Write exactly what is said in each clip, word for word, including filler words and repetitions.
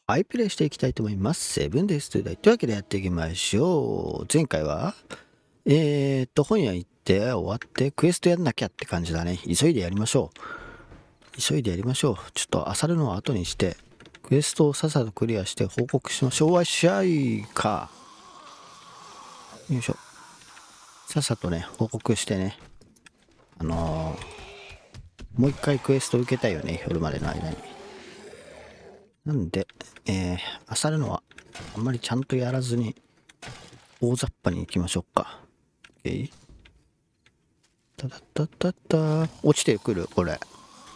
はい、プレイしていきたいと思います。セブンです。というわけでやっていきましょう。前回は、えーっと、本屋行って終わってクエストやんなきゃって感じだね。急いでやりましょう。急いでやりましょう。ちょっと漁るのを後にして、クエストをさっさとクリアして報告しましょう。わっしゃいか。よいしょ。さっさとね、報告してね。あのー、もう一回クエスト受けたいよね。夜までの間に。なんで、えー、漁るのはあんまりちゃんとやらずに、大雑把に行きましょうか。OK。たたたたた。落ちてくるこれ。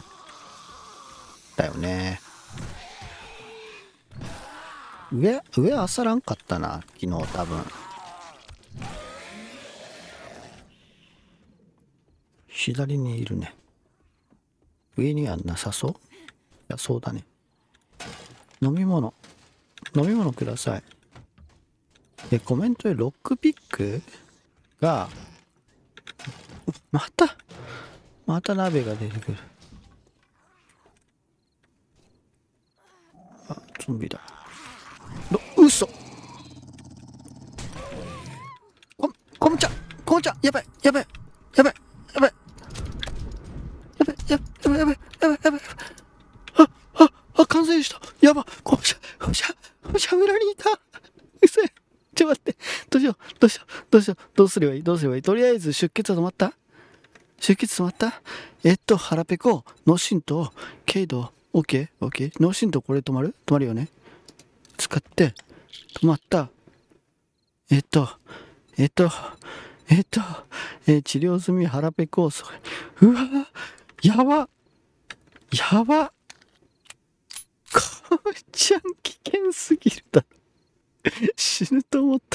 だよね。上、上あさらんかったな。昨日多分。左にいるね。上にはなさそう？いや、そうだね。飲み物。飲み物ください。で、コメントでロックピックが、また、また鍋が出てくる。あ、ゾンビだ。うそこ、こんちゃんこんちゃんやばいやばいやばいやばいやばいやばいやばいやばいやばいやばいあ、あ、あ、完成した。やばこんちゃんこんちゃんこんちゃん裏にいた。うせちょっと待って。どうしようどうしようどうしようどうすればいいどうすればいいとりあえず出血は止まった出血止まったえっと、腹ペコ、脳震盪、軽度、オッケーオッケー脳震盪これ止まる止まるよね使って、止まった。えっと、えっと、えっと、えー治療済み腹ペコ、それ、うわやばやばこうちゃん危険すぎるだろ。死ぬと思った。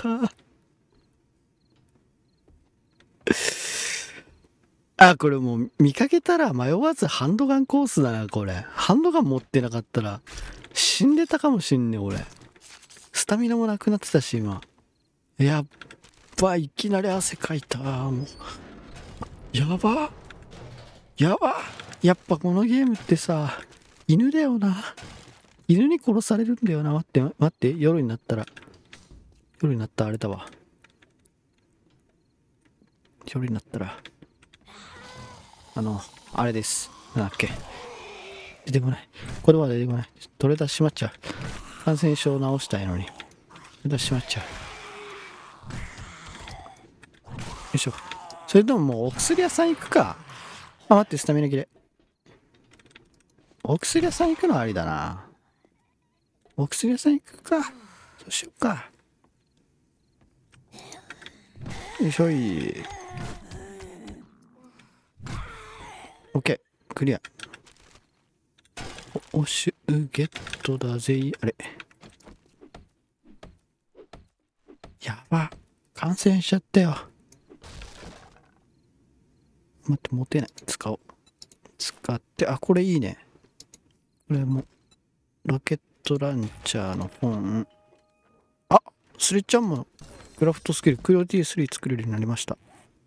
あ、これもう見かけたら迷わずハンドガンコースだな、これ。ハンドガン持ってなかったら死んでたかもしんね、俺。スタミナもなくなってたし、今。やっば、いきなり汗かいた。もう。やば。やば。やっぱこのゲームってさ、犬だよな。犬に殺されるんだよな。待って、待って、夜になったら。夜になったらあれだわ。夜になったら。あの、あれです。なんだっけ。出てこない。これは出てこない。取れ出ししまっちゃう。感染症を治したいのに。取れ出ししまっちゃう。よいしょ。それとももうお薬屋さん行くか。あ、待って、スタミナ切れ。お薬屋さん行くのありだな。お薬屋さん行くか。そうしようか。よいしょい。オッケー。クリア。お、おしゅゲットだぜ。あれ。やば。感染しちゃったよ。待って、持てない。使おう。使って、あ、これいいね。これも、ロケットランチャーの本。あ、スレッチャーもクラフトスキル、クリオティスリー作れるようになりました。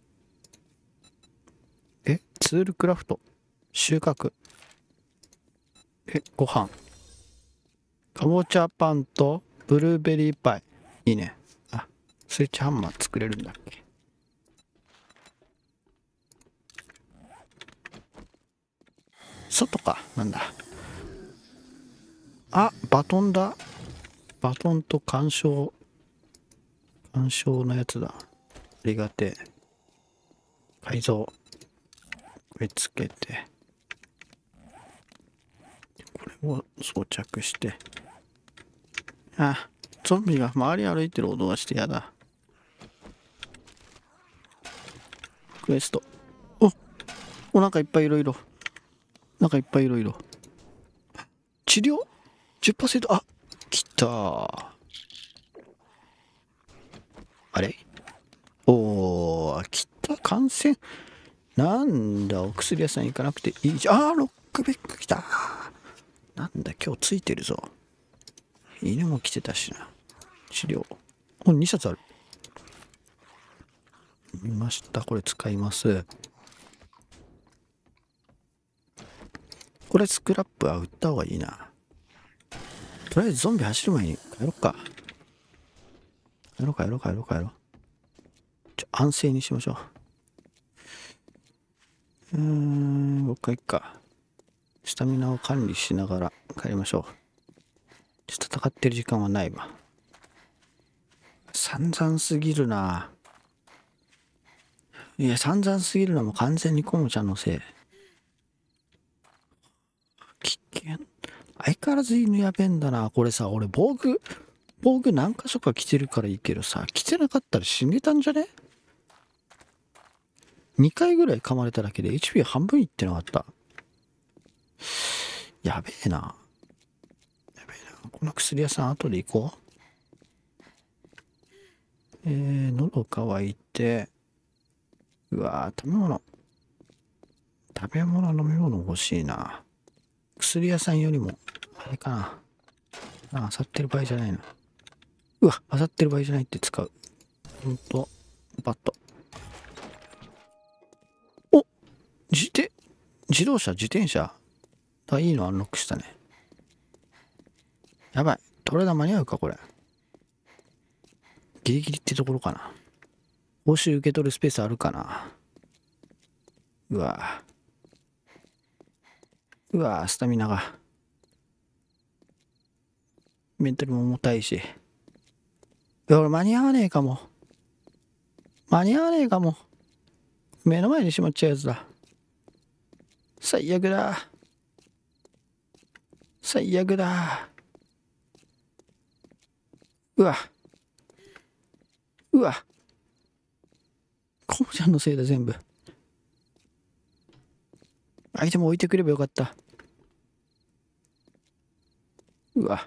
え、ツールクラフト。収穫。え、ご飯。かぼちゃパンとブルーベリーパイ。いいね。あ、スレッチハンマー作れるんだっけ。外か。なんだ。あ、バトンだ。バトンと干渉。干渉のやつだ。ありがてえ。改造。これつけて。これを装着して。あ、ゾンビが周り歩いてる音がしてやだ。クエスト。おお、なんかいっぱいいろいろ。なんかいっぱいいろいろ。治療 ?じゅっパーセント。あ、来た。あれおー、来た。感染。なんだ、お薬屋さん行かなくていいじゃん。あー、ロックベック来た。なんだ、今日ついてるぞ。犬も来てたしな。治療。お、にさつある。見ました。これ使います。これスクラップは売った方がいいな。 とりあえずゾンビ走る前に帰ろっか。帰ろう帰ろう帰ろう帰ろう。ちょ、安静にしましょう。うーん、もう一回行くか。スタミナを管理しながら帰りましょう。ちょっと戦ってる時間はないわ。散々すぎるな。いや、散々すぎるのはもう完全にコモちゃんのせい。危険。相変わらず犬やべんだな。これさ、俺防具、防具何箇所か着てるからいいけどさ、着てなかったら死んでたんじゃね？ に 回ぐらい噛まれただけで エイチピー 半分いってなかった。やべえな。やべえな。この薬屋さん後で行こう。えー、喉乾いて、うわー、食べ物。食べ物、飲み物欲しいな。薬屋さんよりも、あれかな。あ、あさってる場合じゃないな。うわ、あさってる場合じゃないって使う。ほんと、バット。お、自転、自動車、自転車。あ、いいのアンロックしたね。やばい。トレーダー間に合うか、これ。ギリギリってところかな。報酬受け取るスペースあるかな。うわうわスタミナが。メンタルも重たいし。いや、俺間に合わねえかも。間に合わねえかも。目の前にしまっちゃうやつだ。最悪だ。最悪だ。うわ。うわ。コモちゃんのせいだ、全部。相手も置いてくればよかった。うわ。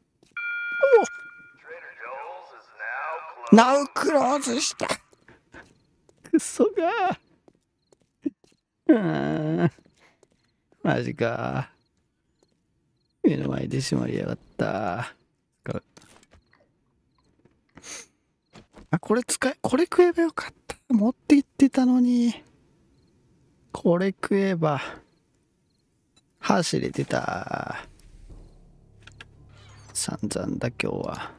おナウクローズした。クソがー。うーん。マジか。目の前で閉まりやがった。あ、これ使え、これ食えばよかった。持って行ってたのに。これ食えば。走れてた。散々だ、今日は。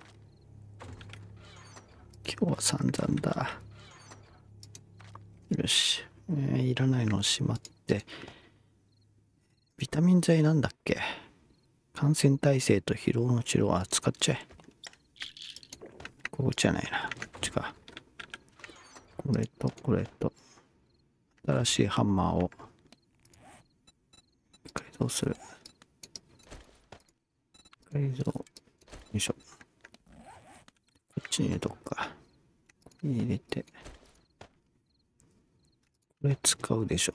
今日は散々だ。よし。えー、いらないのをしまって。ビタミン剤なんだっけ？感染耐性と疲労の治療は使っちゃえ。ここじゃないな。こっちか。これとこれと。新しいハンマーを改造する。改造。よいしょ。こっちに入れとくか。入れて。これ使うでしょ。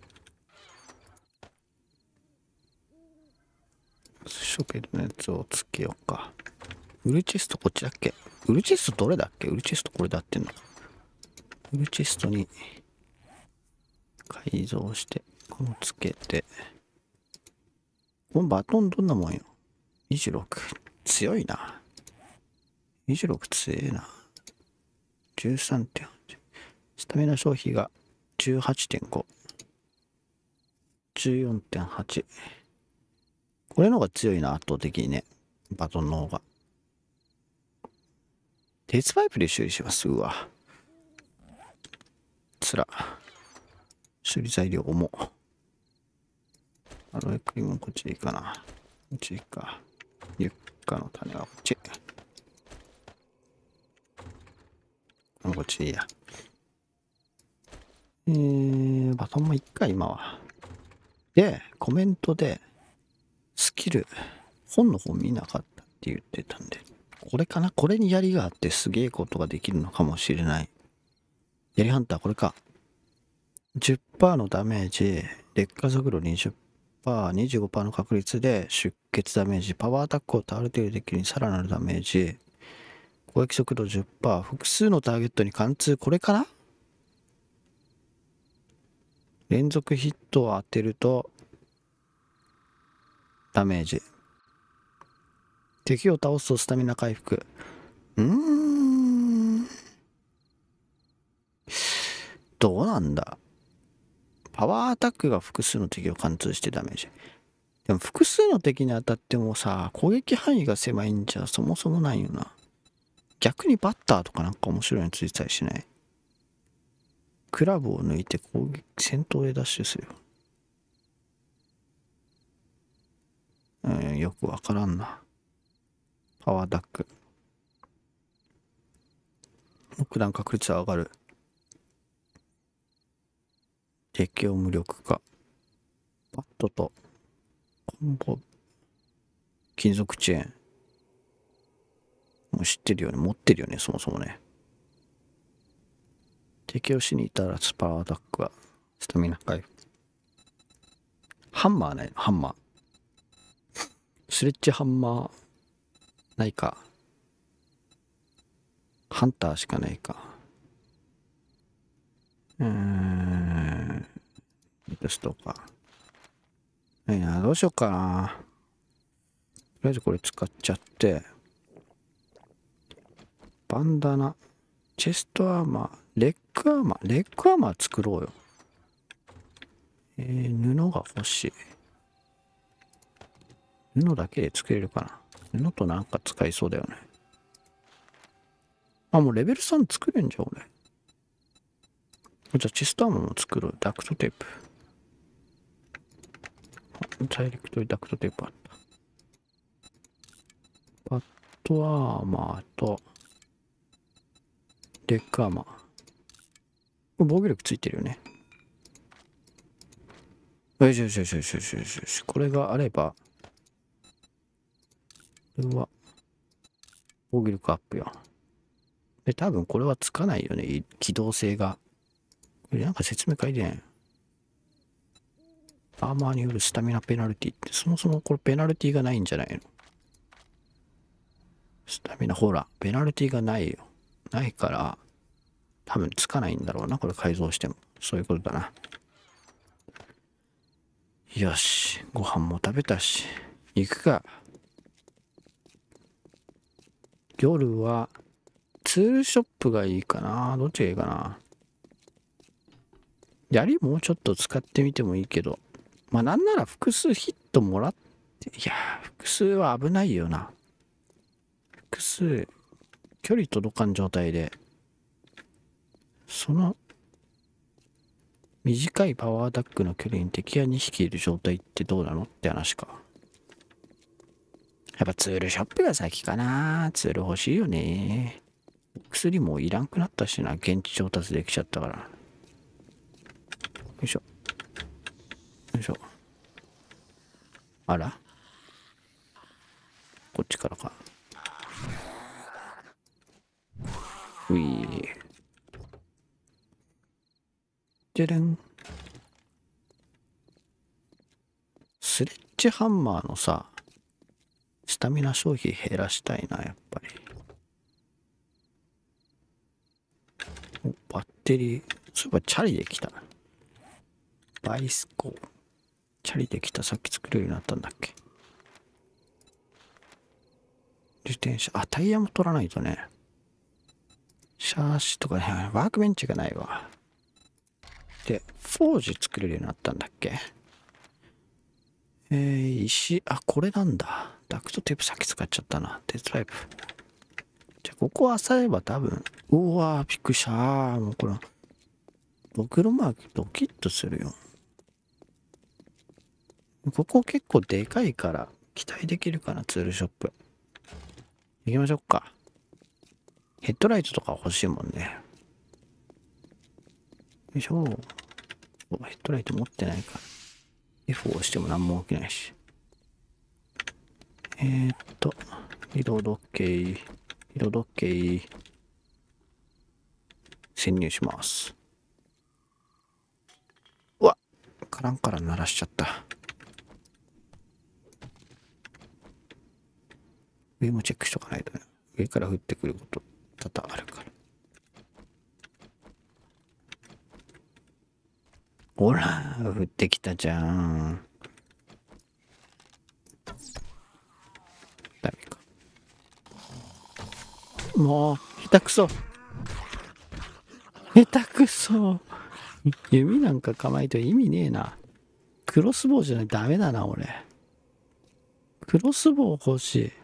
ショベルのやつをつけようか。ウルチェストこっちだっけ？ウルチェストどれだっけ？ウルチェストこれだってんの？ウルチェストに改造して、このつけて。このバトンどんなもんよ。にじゅうろく。強いな。にじゅうろく強えな。じゅうさんてんはち。スタミナ消費が じゅうはちてんご。じゅうよんてんはち。これの方が強いな、圧倒的にね。バトンの方が。鉄パイプで修理します。うわ。つら。修理材料重。アロエクリームこっちでいいかな。こっちでいいか。ユッカの種はこっち。こっちでいいや。えー、バトンもいっか、今は。で、コメントで、スキル、本の方見なかったって言ってたんで、これかな？これに槍があってすげえことができるのかもしれない。槍ハンター、これか。じゅっパーセント のダメージ、劣化速度 にじゅっパーセント、にじゅうごパーセント の確率で出血ダメージ、パワーアタックを倒れている敵にさらなるダメージ、攻撃速度 じゅっパーセント、複数のターゲットに貫通、これかな？連続ヒットを当てると、ダメージ。敵を倒すとスタミナ回復。うーん。どうなんだ？パワーアタックが複数の敵を貫通してダメージ。 でも複数の敵に当たってもさ、攻撃範囲が狭いんじゃそもそもないよな。逆にバッターとかなんか面白いのついてたりしない？クラブを抜いて攻撃、戦闘でダッシュするよ。うん、よくわからんな。パワーダック。ノックダウン確率は上がる。敵を無力化。バットとコンボ。金属チェーン。もう知ってるよね。持ってるよね、そもそもね。敵を死に至らずパワーダックはスタミナ回復。ハンマーないの？ハンマー。スレッジハンマーないか。ハンターしかないか。うーん。テストか。いや、どうしようかな。とりあえずこれ使っちゃって。バンダナ。チェストアーマー。レッグアーマー。レッグアーマー作ろうよ。えー、布が欲しい。布だけで作れるかな。布となんか使いそうだよね。あ、もうレベルさん作れんじゃん、俺。じゃあ、チェストアーマーも作ろう。ダクトテープ。大陸とダクトテープあった。バットアーマーと、レッグアーマー。これ防御力ついてるよね。よしよしよしよしよしよしよし。これがあれば、これは、防御力アップよ。で、多分これはつかないよね。機動性が。これなんか説明書いてない。アーマーによるスタミナペナルティって、そもそもこれペナルティがないんじゃないの？スタミナ、ほら、ペナルティがないよ。ないから、多分つかないんだろうな。これ改造しても。そういうことだな。よし。ご飯も食べたし。行くか。夜は、ツールショップがいいかな。どっちがいいかな。槍もうちょっと使ってみてもいいけど。まあなんなら複数ヒットもらって、いや、複数は危ないよな。複数、距離届かん状態で、その、短いパワーダックの距離に敵がにひきいる状態ってどうなのって話か。やっぱツールショップが先かな。ツール欲しいよね。薬もいらんくなったしな。現地調達できちゃったから。よいしょ。よいしょ。あら？こっちからか。うい。じゃれん。スレッジハンマーのさ、スタミナ消費減らしたいな、やっぱり。お、バッテリー。そういえばチャリできた。バイスコー。チャリできた。さっき作れるようになったんだっけ。自転車。あ、タイヤも取らないとね。シャーシとかね、ワークベンチがないわ。で、フォージ作れるようになったんだっけ。えー、石、あ、これなんだ。ダクトテープさっき使っちゃったな。鉄パイプ。じゃあ、ここを漁れば多分、うわー、びっくりしたー。もうこれ、ドクロマークドキッとするよ。ここ結構でかいから、期待できるかな、ツールショップ。行きましょうか。ヘッドライトとか欲しいもんね。よいしょ。ヘッドライト持ってないから。F を押しても何も起きないし。えー、っと、移動時計、移動時計、潜入します。うわ、カランカラン鳴らしちゃった。上もチェックしとかないとね。上から降ってくること多々あるから。ほら、降ってきたじゃん。ダメか。もう、下手くそ。下手くそ。弓なんか構えて意味ねえな。クロスボウじゃないとダメだな、俺。 クロスボウ欲しい。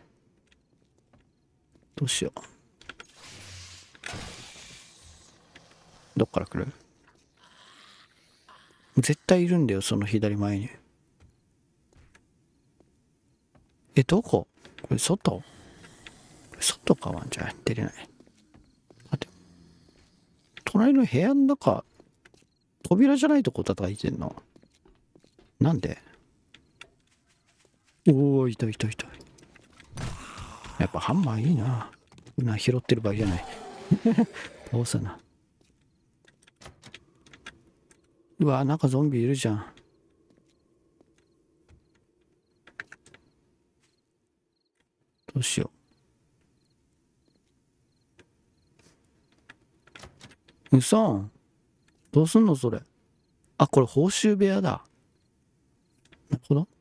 どうしよう。どっから来る？絶対いるんだよ、その左前に。え、どこ？これ外？これ外か、ワンちゃん。出れない。待って。隣の部屋の中、扉じゃないとこ叩いてんの？なんで？おお、いたいたいた。やっぱハンマーいいな。な、拾ってる場合じゃない。倒さな。うわ、なんかゾンビいるじゃん。どうしよう。うそん。どうすんのそれ。あ、これ報酬部屋だ。なるほど。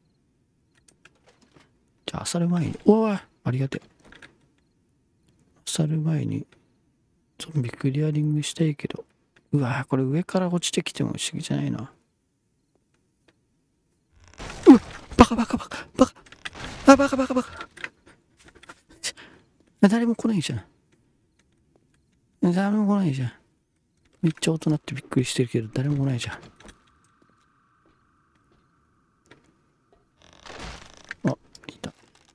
じゃあ、漁る前に。おい、ありがてえ。漁る前に、ゾンビクリアリングしたいけど。うわ、これ上から落ちてきても不思議じゃないな。うわ、バカバカバカ、バカ。あ、バカバカバカ。誰も来ないじゃん。誰も来ないじゃん。めっちゃ音鳴ってびっくりしてるけど、誰も来ないじゃん。あ、いた。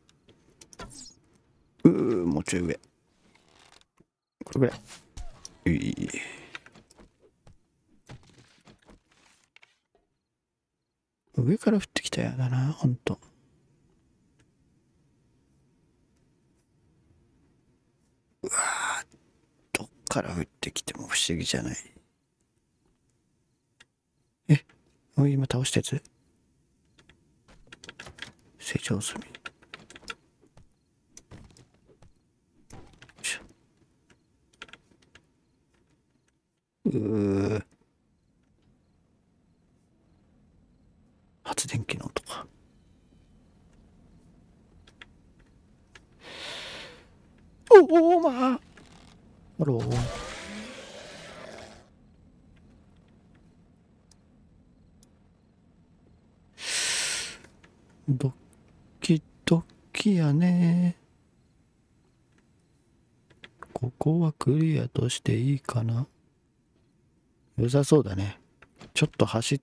うー、もうちょい上。これぐらい。うい。上から降ってきたやだな、ほんと。うわー、どっから降ってきても不思議じゃない。え、おい、今倒したやつ？成長済み。うー、発電機の音か。おお、まあ。ハロー。ドッキドッキやね。ここはクリアとしていいかな。良さそうだね。ちょっと走って。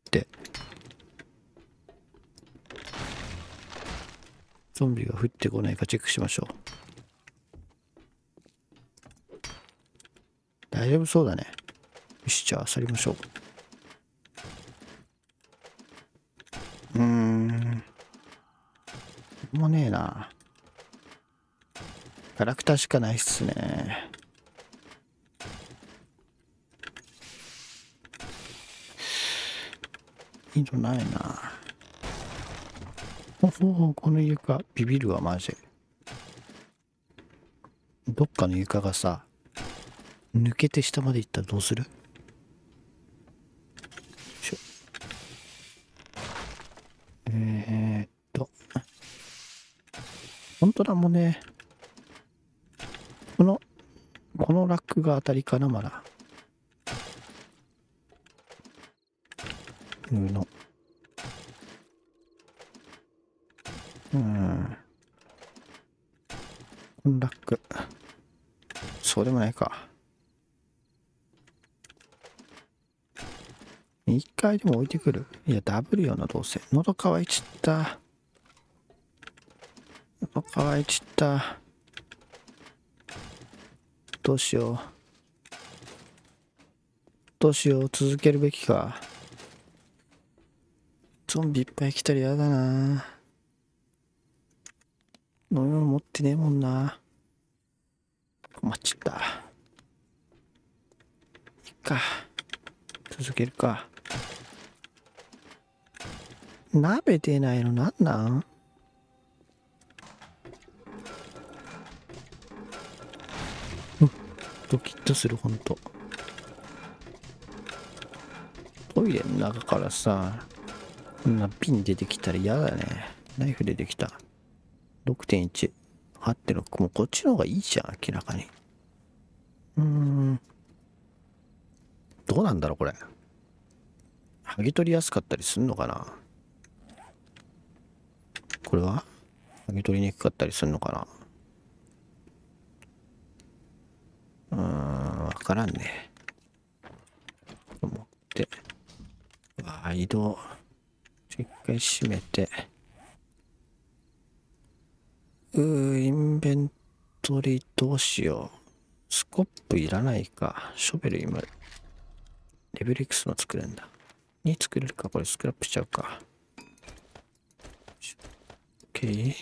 ゾンビが降ってこないかチェックしましょう。大丈夫そうだね。よし、じゃあ漁りましょう。うーん。なんもねえな。キャラクターしかないっすね。いいのないな。ほほほ、この床、ビビるわ、マジ。どっかの床がさ、抜けて下まで行ったらどうする？しょ。えー、っと。本当だもんね。この、このラックが当たりかな、まだ。布。うん。このラック。そうでもないか。一回でも置いてくる。いや、ダブルよな、どうせ。喉乾いちった。喉乾いちった。どうしよう。どうしよう。続けるべきか。ゾンビいっぱい来たら嫌だな。飲み物持ってねえもんな。困っちゃった。いっか。続けるか。鍋出ないのなんなん？うん。ドキッとする、ほんと。トイレの中からさ、こんなピン出てきたら嫌だね。ナイフ出てきた。ろくてんいち。はちてんろく。もうこっちの方がいいじゃん、明らかに。うーん。どうなんだろう、これ。剥ぎ取りやすかったりすんのかな？これは剥ぎ取りにくかったりするのかな。うーん、わからんね。と思って。わあ、移動。一回閉めて。うー、インベントリーどうしよう。スコップいらないか。ショベル今、レベル X の作るんだ。に作れるか。これスクラップしちゃうか。OK。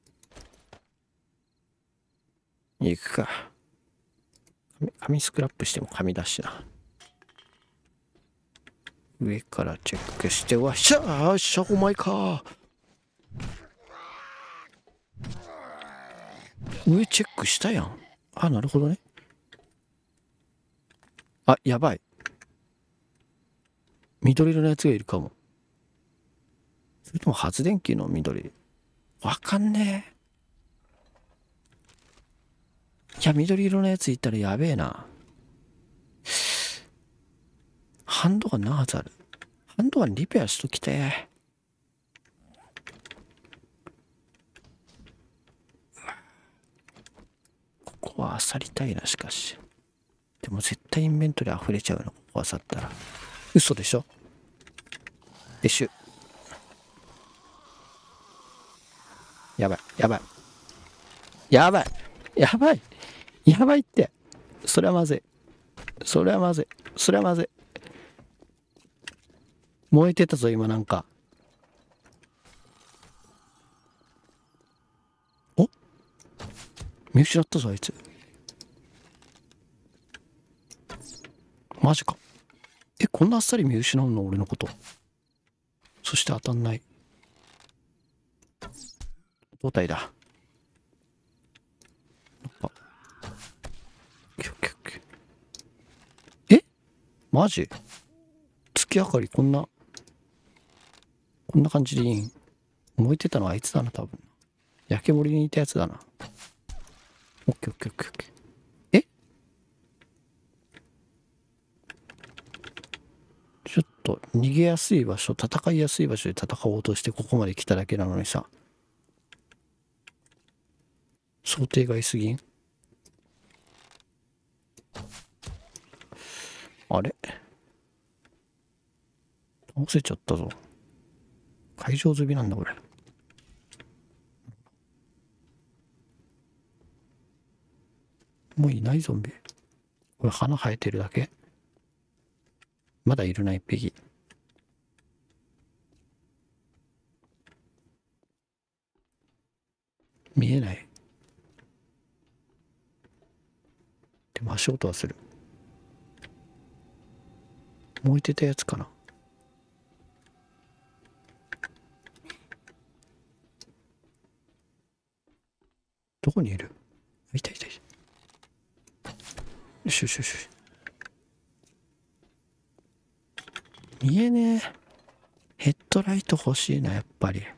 行くか。紙、紙スクラップしても紙だしな。上からチェックして、わっしゃー、しゃ、お前か。上チェックしたやん。あ、なるほどね。あ、やばい。緑色のやつがいるかも。それとも発電機の緑。わかんねえ。いや、緑色のやついたらやべえな。ハンドガン何発ある？ハンドガンリペアしときて。ここは漁りたいな、しかし。でも絶対インベントリ溢れちゃうの、ここ漁ったら。嘘でしょ？でしゅ。やばい、やばい。やばい。やばい。やばいって。それはまずい。それはまずい。それはまずい。燃えてたぞ、今なんか。お？見失ったぞ、あいつ。マジか。え、こんなあっさり見失うの俺のこと。そして当たんない。胴体だ。なんか。え？マジ？月明かりこんな、こんな感じでいいん？燃えてたのはあいつだな、多分。焼け森にいたやつだな。オッケーオッケーオッケーオッケー。え？ちょっと逃げやすい場所、戦いやすい場所で戦おうとしてここまで来ただけなのにさ。想定外すぎん？あれ？倒せちゃったぞ。会場済みなんだこれ。もういないゾンビ。これ花生えてるだけ？まだいるな、一匹。見えない。でも足音はする。燃えてたやつかな。どこにいる？いたいたいた。よしよしよし。見えねえ。ヘッドライト欲しいな、やっぱり。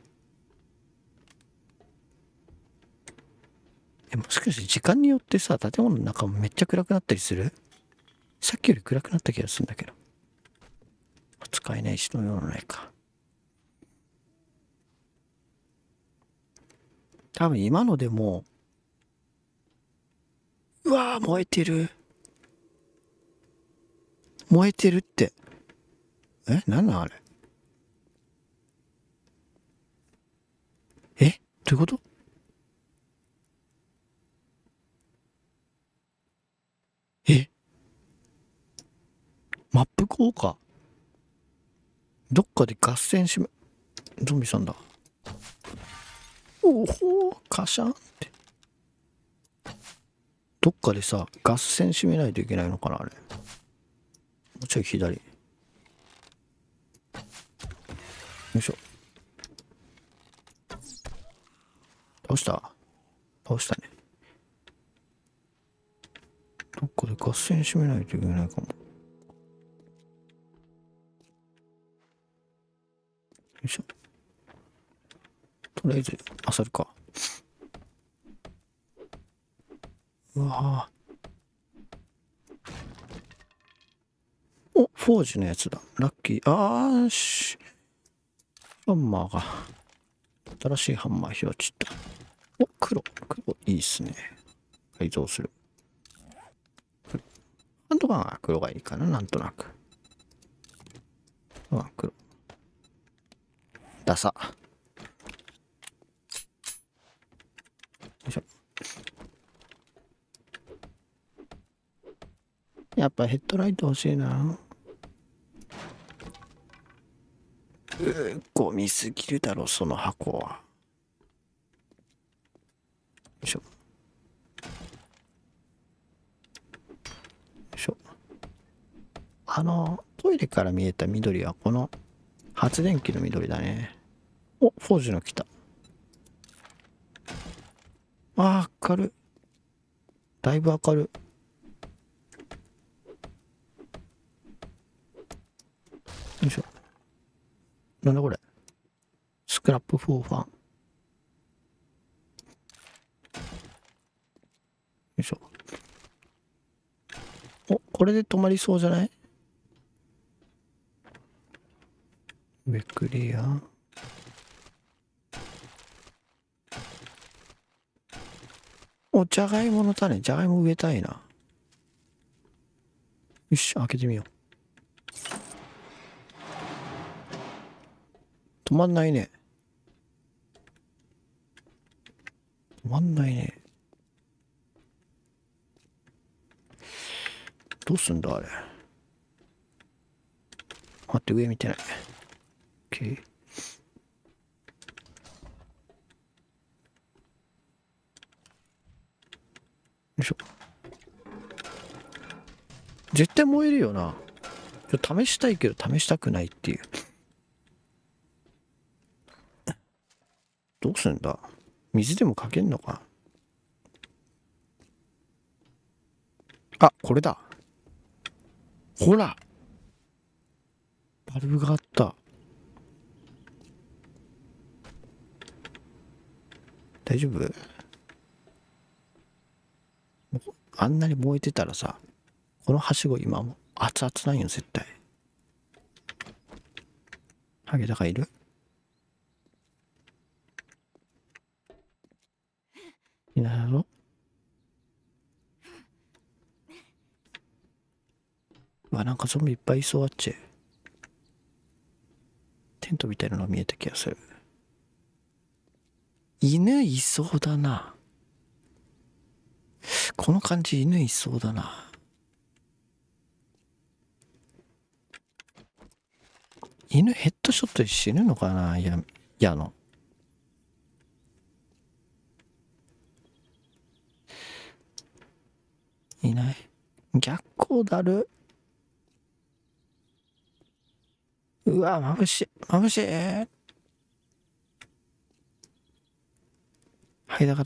え、もしかして時間によってさ、建物の中もめっちゃ暗くなったりする？さっきより暗くなった気がするんだけど。使えない石のようのないか。多分今のでも、うわー燃えてる。燃えてるって。え、なんなんあれ。え、どういうこと？え、マップ効果？どっかで合戦しめ、ゾンビさんだ。おほー、カシャンって。どっかでさ、合戦締めないといけないのかな、あれ。もうちょい左。よいしょ。倒した？倒したね。どっかで合戦締めないといけないかも。よいしょ。とりあえず、漁るか。うわぁ。お、フォージのやつだ。ラッキー。あーし。ハンマーが。新しいハンマー火落ちた。 お、黒。黒いいっすね。改造する。ハンドガンは黒がいいかな、なんとなく。あ、黒。ダサ。よいしょ。やっぱヘッドライト欲しいな。うー、ゴミすぎるだろ、その箱は。よいしょ。よいしょ。あの、トイレから見えた緑はこの発電機の緑だね。お、フォージュの来た。あー、明るい。だいぶ明るい。よいしょ。なんだこれ。スクラップフォーファン。よいしょ。お、これで止まりそうじゃない？上クリア。お、じゃがいもの種。じゃがいも植えたいな。よし、開けてみよう。止まんないね。止まんないね。どうすんだあれ。待って、上見てない。OK。よいしょ。絶対燃えるよな。ちょ試したいけど試したくないっていう。どうすんだ？水でもかけんのか？あ、これだ。ほら！バルブがあった。大丈夫？あんなに燃えてたらさ、このはしご今も熱々なんよ、絶対。ハゲタカいる？いないやろ？うわ、なんかゾンビいっぱいいそうあっち。テントみたいなの見えた気がする。犬いそうだな。この感じ犬いそうだな。犬ヘッドショットで死ぬのかな？いや、やの。いない。逆光だる。うわ、眩しい。眩しい。はい、だから。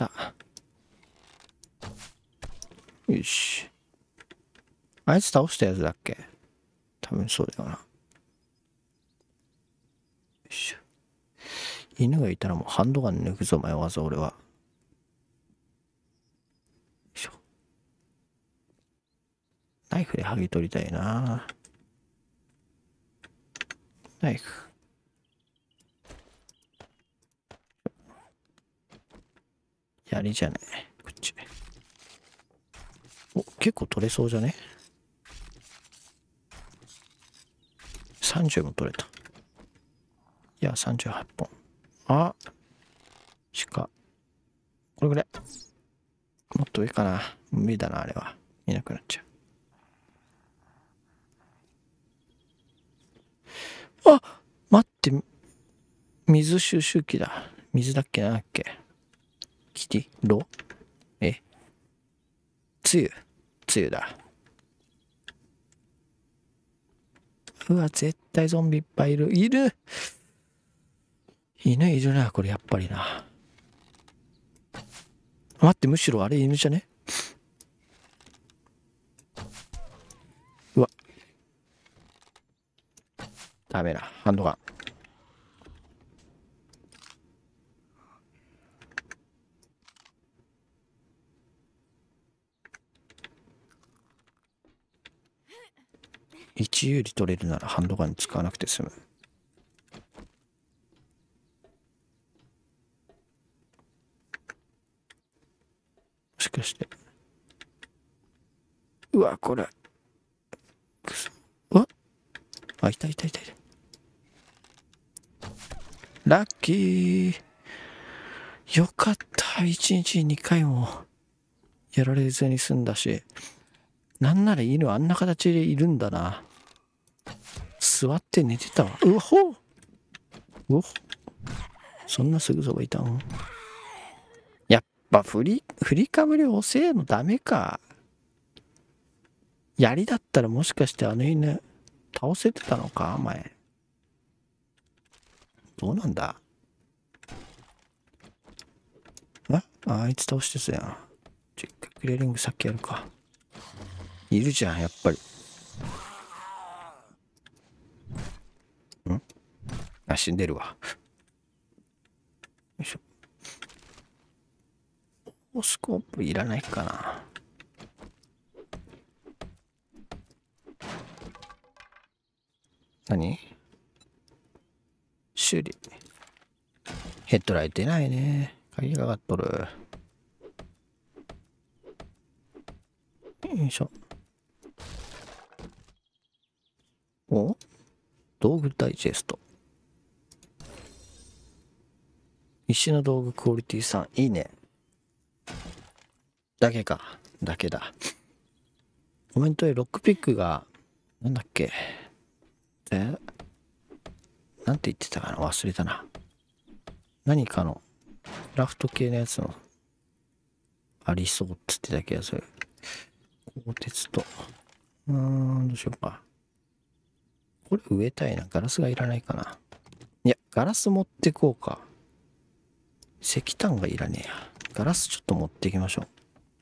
よし。あいつ倒したやつだっけ？多分そうだよな。よいしょ。犬がいたらもうハンドガン抜くぞ、迷わず俺は。よいしょ。ナイフで剥ぎ取りたいな。ナイフ。槍じゃない。こっち。お、結構取れそうじゃね？ さんじゅう も取れた。いや、さんじゅうはっぽん。あ、鹿。これぐらい。もっと上かな。無理だな、あれは。いなくなっちゃう。あ、待って。水収集機だ。水だっけなんだっけ。キティロえつゆ。つゆだ。うわ、絶対ゾンビいっぱいいる。いる！犬いるな、これやっぱりな。待って、むしろあれ犬じゃね？うわ。ダメだ。ハンドガン。一有利取れるならハンドガン使わなくて済む。 かして。うわ、これ。くそうわあ、いたいたいたいた。ラッキー。よかった。いちにちににかいもやられずに済んだし。なんなら犬あんな形でいるんだな。座って寝てたわ。うほうほそんなすぐそばいたん。やっぱ振り、振りかぶり遅えのダメか。槍だったらもしかしてあの犬倒せてたのか前。どうなんだああいつ倒してたやん。ちょ、一回クリアリングさっきやるか。いるじゃん、やっぱり。んあ、死んでるわ。よいしょ。スコープいらないかな。何修理。ヘッドライト出ないね。鍵がかかっとる。よいしょ。お道具ダイジェスト。石の道具クオリティさん。いいね。だけか。だけだ。コメントでロックピックが、なんだっけ。えなんて言ってたかな忘れたな。何かの、クラフト系のやつの、ありそうっつってた気がする。鋼鉄と。うーん、どうしようか。これ植えたいな。ガラスがいらないかな。いや、ガラス持ってこうか。石炭がいらねえや。ガラスちょっと持っていきましょう。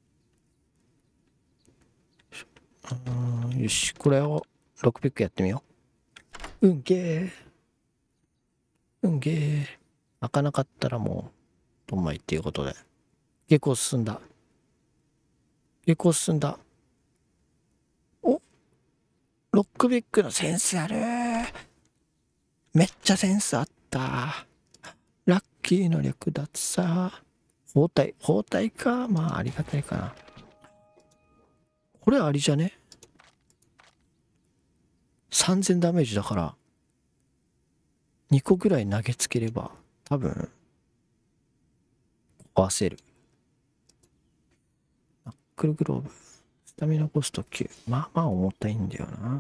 うーん、よし、これをロックピックやってみよう。うんげー。うんげー。開かなかったらもう、どんまいっていうことで。結構進んだ。結構進んだ。おロックピックのセンスあるー。めっちゃセンスあった。ラッキーの略奪さ。包帯、包帯か。まあ、ありがたいかな。これありじゃね ?さんぜん ダメージだから、にこぐらい投げつければ、多分、壊せる。ナックルグローブ。スタミナコストきゅう。まあまあ重たいんだよな。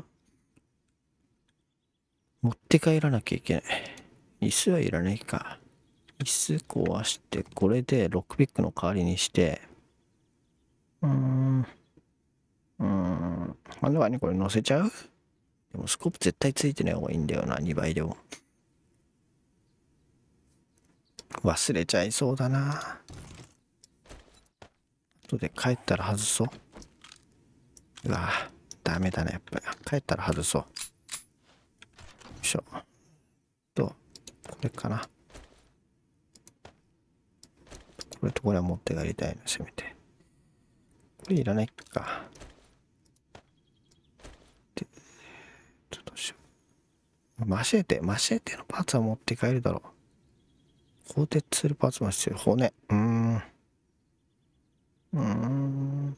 持って帰らなきゃいけない。椅子はいらないか。椅子壊して、これでロックピックの代わりにして、うーん。うーん。まだにこれ乗せちゃうでもスコープ絶対ついてない方がいいんだよな、にばいでも。忘れちゃいそうだな。後で帰ったら外そう。うわぁ、ダメだね、やっぱり。帰ったら外そう。よいしょ。と、これかな。これとこれは持って帰りたいな、せめて。これいらないか。で、ちょっとしよう。マシェーテ、マシェーテのパーツは持って帰るだろう。鋼鉄するパーツも必要。骨。うーん。うーん。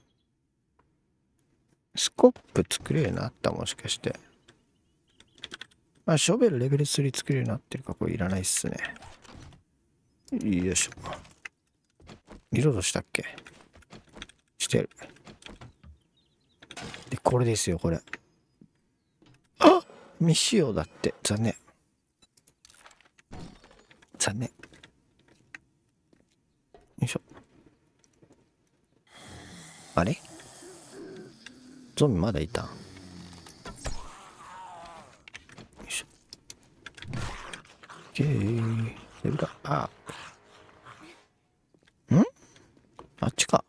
スコップ作れるようになった、もしかして。まあ、ショベルレベルスリー作れるようになってるか、これいらないっすね。よいしょ。色どしたっけしてる。で、これですよ、これ。あ未使用だって。残念。残念。よいしょ。あれゾンビまだいたんよいしょ。オッケー。レベルアップ。んあっちか。こ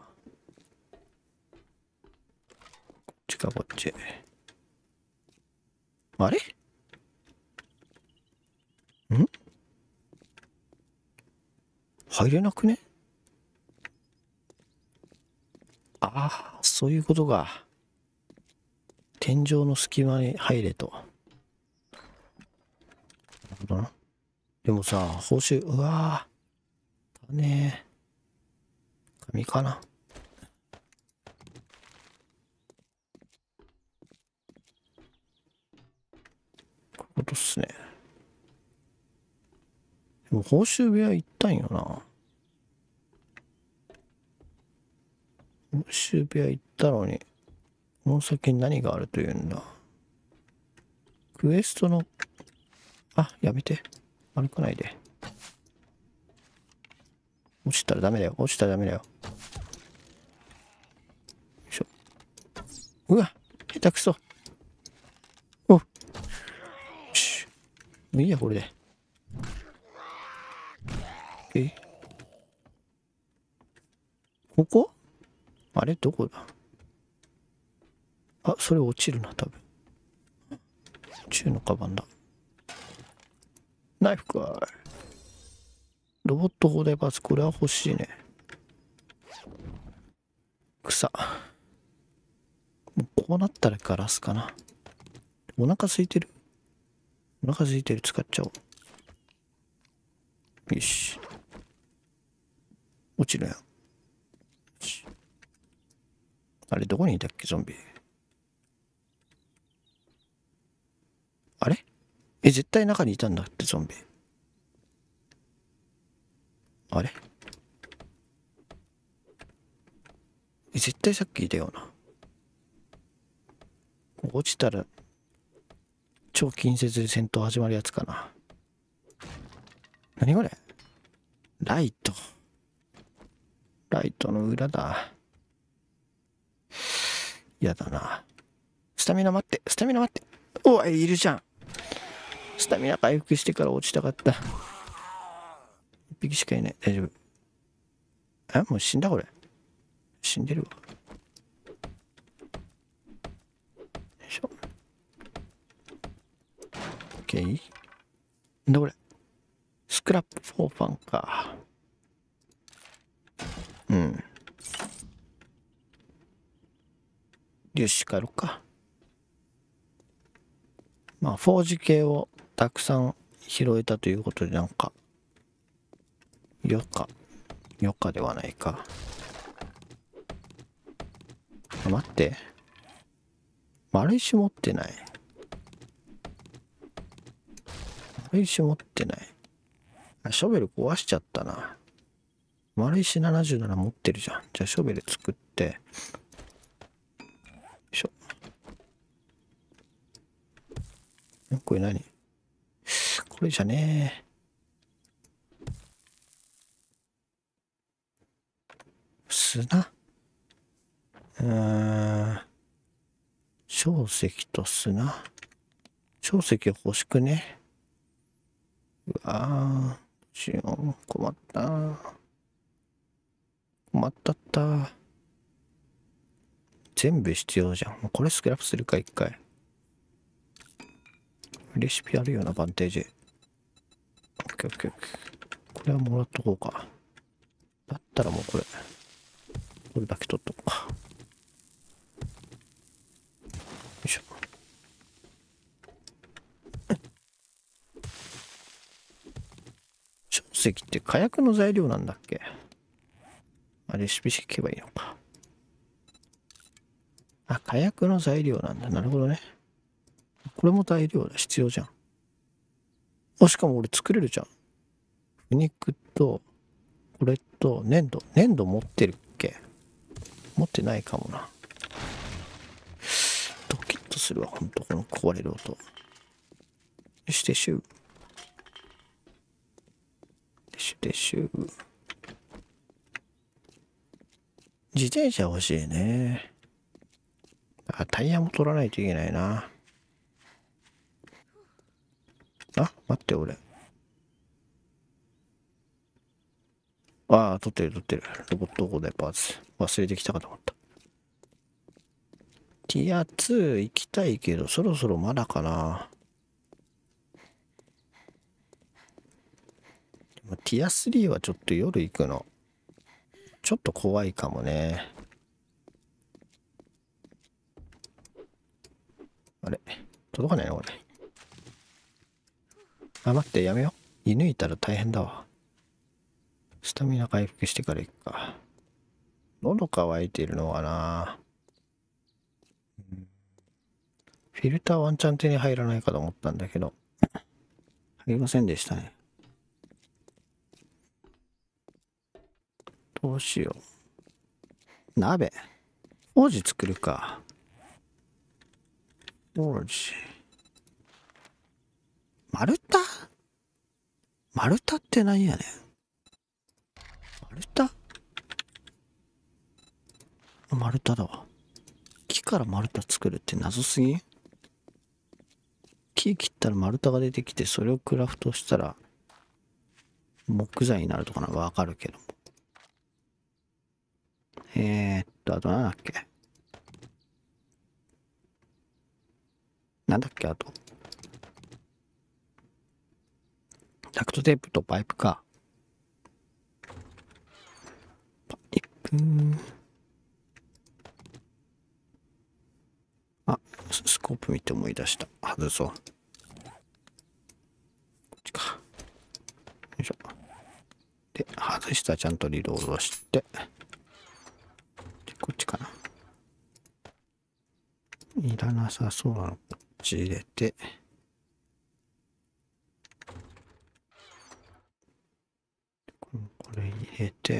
っちか、こっち。あれん入れなくねああ、そういうことか。天井の隙間に入れと。なるほどな。でもさ、報酬、うわぁ。だね。紙かな。 報酬部屋行ったんよな。報酬部屋行ったのに、この先に何があるというんだ。クエストの、あ、やめて。歩かないで。落ちたらダメだよ。落ちたらダメだよ。よいしょ。うわ、下手くそ。およし。もういいや、これで。えここあれどこだ。あ、それ落ちるな、多分。中のカバンだ。ナイフかい。ロボット砲台パーツ、これは欲しいね。草。もうこうなったらガラスかな。お腹空いてる。お腹空いてる。使っちゃおう。よし。落ちるよ。あれ、どこにいたっけ、ゾンビ。あれえ、絶対中にいたんだって、ゾンビ。あれえ、絶対さっきいたよな。落ちたら、超近接で戦闘始まるやつかな。何これライト。ライトの裏だ。やだな。スタミナ待って、スタミナ待って。おい、いるじゃん。スタミナ回復してから落ちたかった。一匹しかいない。大丈夫。え、もう死んだこれ。死んでるわ。よいしょ。オッケー。なんだこれ。スクラップフォーファンか。うん。よし、帰ろっか。まあ、フォージ系をたくさん拾えたということで、なんか、よか、よかではないか。あ、待って。丸石持ってない。丸石持ってない。あ、ショベル壊しちゃったな。丸石ななじゅうなな持ってるじゃん。じゃあショベル作って。よいしょ。これ何これじゃねえ。砂うーん。小石と砂。小石欲しくね。うわー。しよう。困った。困ったった。全部必要じゃん。これスクラップするか、一回。レシピあるような、バンテージ。オッケーオッケーオッケー。これはもらっとこうか。だったらもうこれ。これだけ取っとこうか。よいしょ。小石って火薬の材料なんだっけ？あ、レシピ式聞けばいいのか。あ、火薬の材料なんだ。なるほどね。これも材料だ。必要じゃん。あ、しかも俺作れるじゃん。腐肉と、これと、粘土。粘土持ってるっけ？持ってないかもな。ドキッとするわ、ほんと、この壊れる音。よし、撤収。撤収、撤収。自転車欲しいね。あ、タイヤも取らないといけないな。あ、待って、俺。ああ、取ってる、取ってる。ロボット砲台パーツ。忘れてきたかと思った。ティアツー行きたいけど、そろそろまだかな。でもティアスリーはちょっと夜行くの。ちょっと怖いかもね。あれ届かないのこれ。あ、待って、やめよう。射抜いたら大変だわ。スタミナ回復してから行くか。喉乾いているのかな。フィルターワンチャン手に入らないかと思ったんだけど、入りませんでしたね。 どうしよう。鍋。フォージ作るか。フォージ。丸太丸太って何やねん。丸太丸太だわ。木から丸太作るって謎すぎん？木切ったら丸太が出てきて、それをクラフトしたら木材になるとかならわかるけども。えー、っと、あとなんだっけなんだっけあと。ダクトテープとパイプか。パイプ。あ、スコープ見て思い出した。外そう。こっちか。よいしょ。で、外したらちゃんとリロードして。こっちかな。いらなさそうなの、こっち入れて。これ入れて。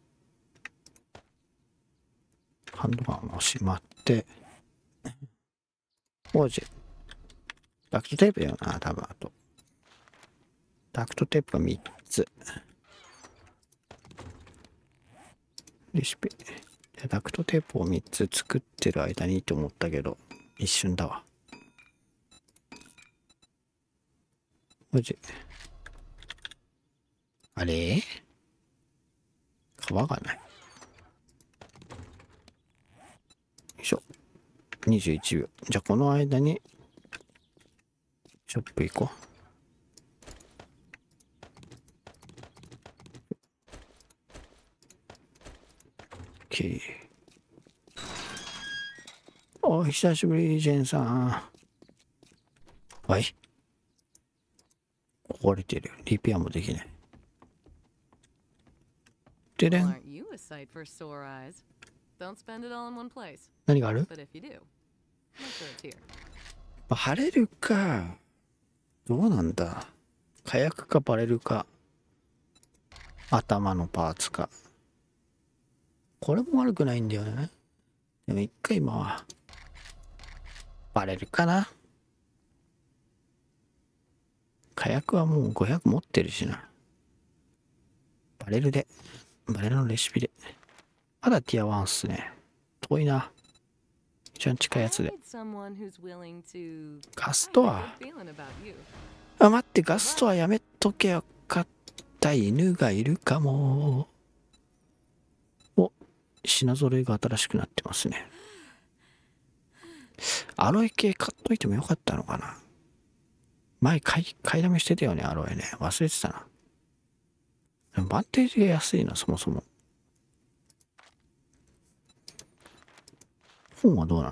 ハンドガンをしまって。工事。ダクトテープだよな、多分あと。ダクトテープがみっつ。レシピ。ダクトテープをみっつ作ってる間にと思ったけど、一瞬だわ。工事。あれ川がない。よいしょ。にじゅういちびょう。じゃあこの間に、ショップ行こう。OK。お久しぶり、ジェンさん。はい。壊れてる。リペアもできない。でれん。何がある？バレるか。どうなんだ。火薬かバレるか。頭のパーツか。これも悪くないんだよね。でも一回今は、バレるかな。火薬はもうごひゃく持ってるしな。バレルで。バレルのレシピで。まだティアワンっすね。遠いな。一番近いやつで。ガストア。あ、待って、ガストアやめとけよかった。犬がいるかも。お、品揃えが新しくなってますね。アロエ系買っといてもよかったのかな。前買い、買いだめしてたよね、アロエね。忘れてたな。でもバンテージが安いな、そもそも。本はどうなの ?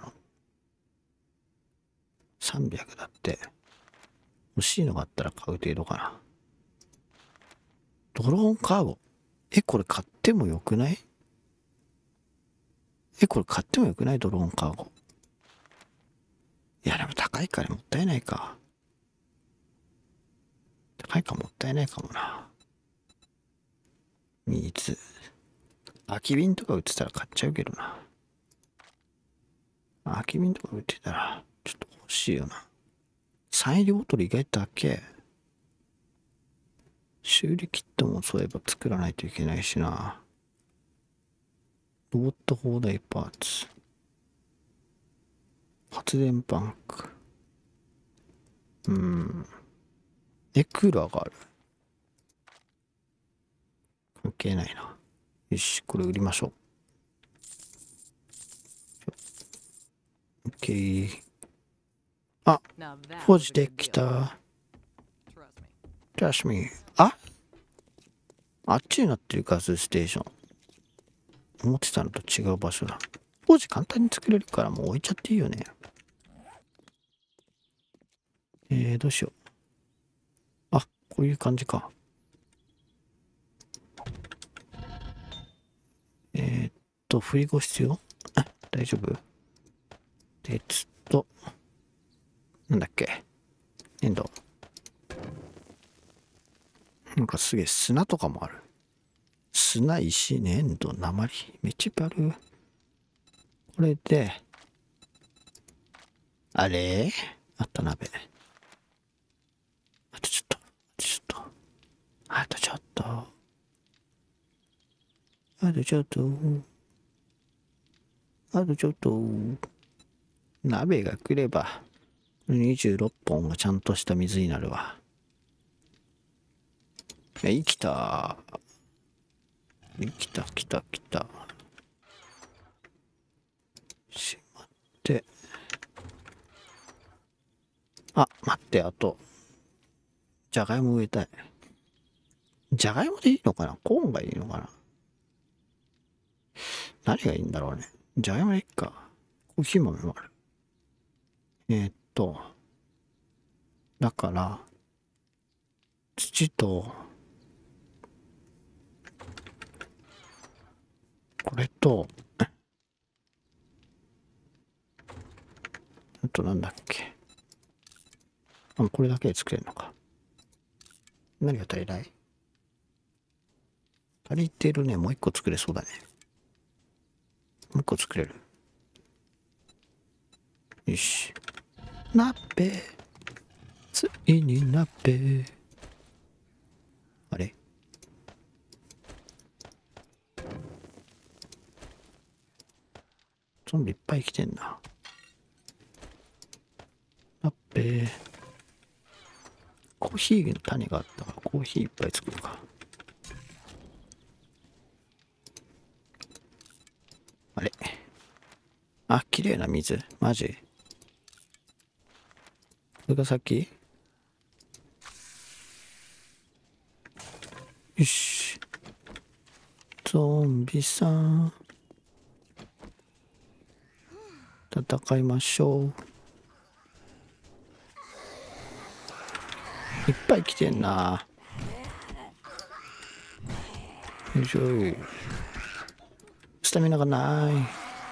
さんびゃく だって。欲しいのがあったら買う程度かな。ドローンカーゴ。え、これ買ってもよくない？え、これ買ってもよくない？ドローンカーゴ。いや、でも高いからもったいないか。高いかもったいないかもな。水。空き瓶とか売ってたら買っちゃうけどな。空き瓶とか売ってたら、ちょっと欲しいよな。サイン入りボトル意外と高え。修理キットもそういえば作らないといけないしな。ロボット放題パーツ。発電バンク。うーん。え、クーラーがある。関係ないな。よし、これ売りましょう。OK。あ、フォージできた。Trust me。ああっちになってるガスステーション。思ってたのと違う場所だ。フォージ簡単に作れるからもう置いちゃっていいよね。えー、どうしよう。あ、こういう感じか。えー、っと、振り子必要？あ、大丈夫？鉄と、なんだっけ？粘土。なんかすげえ砂とかもある。 砂、石、粘土、鉛、メチパル。これで、あれあった鍋。あとちょっと、ちょっと、あとちょっと、あとちょっと、あとちょっと、鍋が来れば、にじゅうろっぽんがちゃんとした水になるわ。え、生きた。生きた、来た、来た。しまって。あ、待って、あと。じゃがいも植えたい。じゃがいもでいいのかな？コーンがいいのかな？何がいいんだろうね。じゃがいもでいいか。コーヒー豆もある。えー、っと。だから、土と、これと、あとなんだっけ。あ、これだけで作れるのか。何が足りない？足りてるね。もう一個作れそうだね。もう一個作れる。よし。鍋。ついに鍋。あれ？ゾンビいっぱい来てんな。鍋。コーヒーの種があったからコーヒーいっぱい作るか。あれ？あ、綺麗な水。マジ？これが先？よし。ゾンビさん。戦いましょう。いっぱい来てんな。よいしょい。スタミナがない。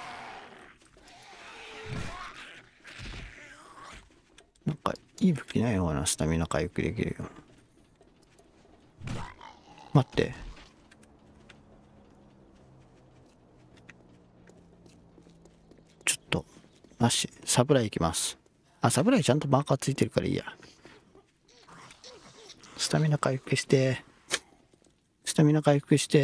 なんか、いい武器ないのかな？スタミナ回復できるような。待って。ちょっと、なし。サプライ行きます。あ、サプライちゃんとマーカーついてるからいいや。スタミナ回復して。スタミナ回復して。